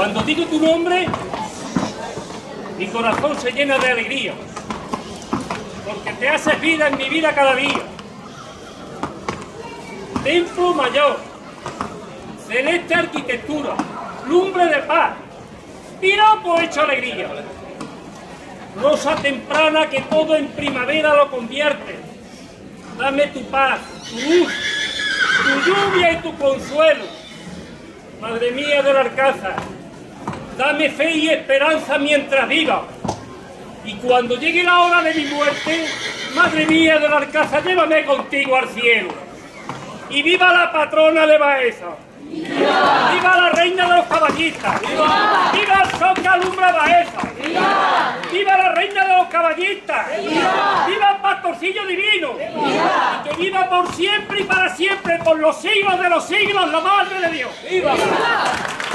Cuando digo tu nombre, mi corazón se llena de alegría, porque te haces vida en mi vida cada día. Templo mayor, celeste arquitectura, lumbre de paz, piropo hecho alegría. Rosa temprana que todo en primavera lo convierte. Dame tu paz, tu luz, tu lluvia y tu consuelo. Madre mía del Alcázar, dame fe y esperanza mientras viva. Y cuando llegue la hora de mi muerte, Madre mía del Alcázar, llévame contigo al cielo. Y viva la patrona de Baeza. ¡Viva! ¡Viva la reina de los caballistas! ¡Viva! ¡Viva el sol que alumbra Baeza! ¡Viva! ¡Viva la reina de los caballistas! ¡Viva! ¡Viva el pastorcillo divino! ¡Viva! Y que viva por siempre y para siempre, por los siglos de los siglos, la Madre de Dios. ¡Viva! ¡Viva!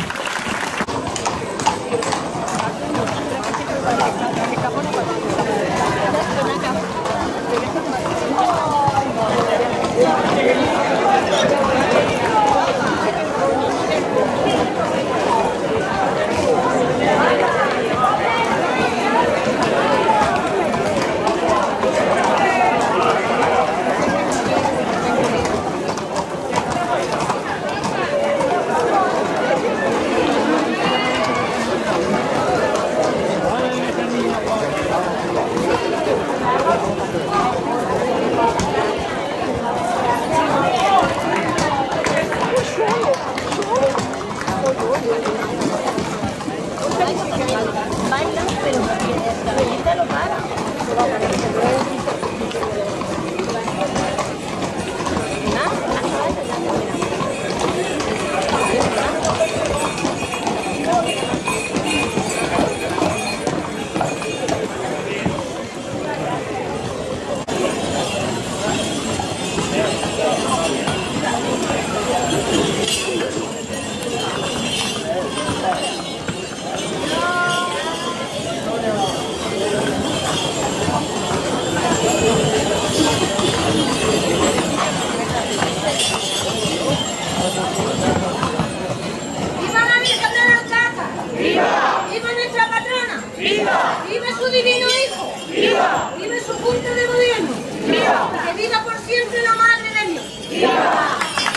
¡Viva su divino Hijo! ¡Viva! ¡Viva su Junta de Gobierno! ¡Viva! ¡Que viva por siempre la Madre de Dios! ¡Viva!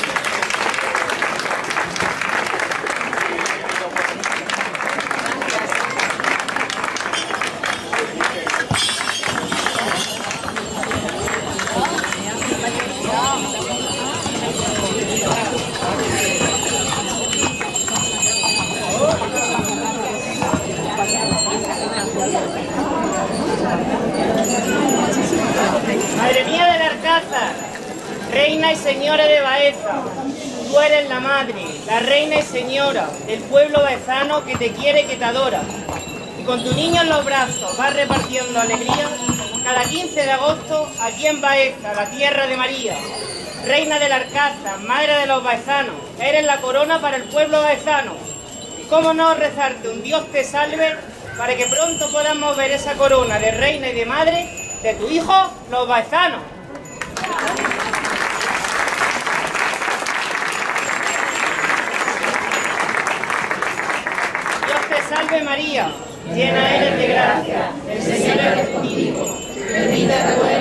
Madre mía del Alcázar, reina y señora de Baeza, tú eres la madre, la reina y señora del pueblo baezano que te quiere y que te adora. Y con tu niño en los brazos vas repartiendo alegría cada 15 de agosto aquí en Baeza, la tierra de María. Reina del Alcázar, madre de los baezanos, eres la corona para el pueblo baezano. Y cómo no rezarte un Dios te salve para que pronto podamos ver esa corona de reina y de madre de tu hijo, los baezanos. Dios te salve María, llena eres de gracia, el Señor es contigo, bendita tú eres